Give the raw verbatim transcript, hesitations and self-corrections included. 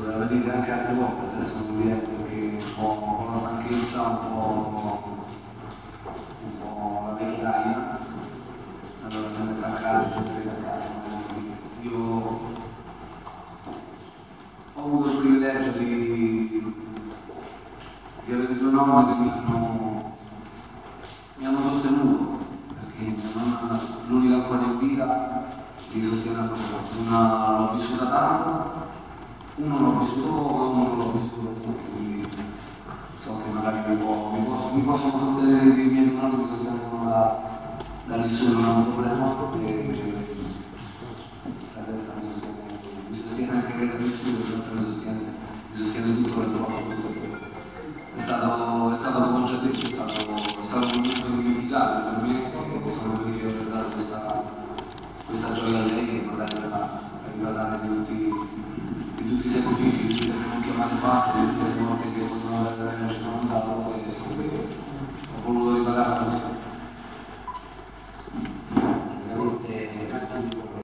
doveva venire anche altre volte, adesso non viene perché ho, ho la stanchezza, un po', un po' la vecchiaia, allora se ne sta a casa, sempre da casa. Io ho avuto il privilegio di, di avere due nonni che mi hanno, mi hanno sostenuto, perché l'unica ancora in vita mi sostiene ancora. Una l'ho vissuta tanto, uno l'ho vissuto poco e uno non l'ho vissuto poco, quindi so che magari mi, può, mi, posso, mi possono sostenere i miei nonni, mi sostengono da, da nessuno, non è un problema, e adesso mi sostiene, mi sostiene anche per nessuno, mi sostiene, mi sostiene tutto per troppo. È stato, è stato come ho già detto, è stato, è stato un momento dimenticato per me, e sono felice di aver dato questa, questa gioia a lei e magari per ricordare di tutti, di tutti i sacrifici, di tutte le chiamate fatte,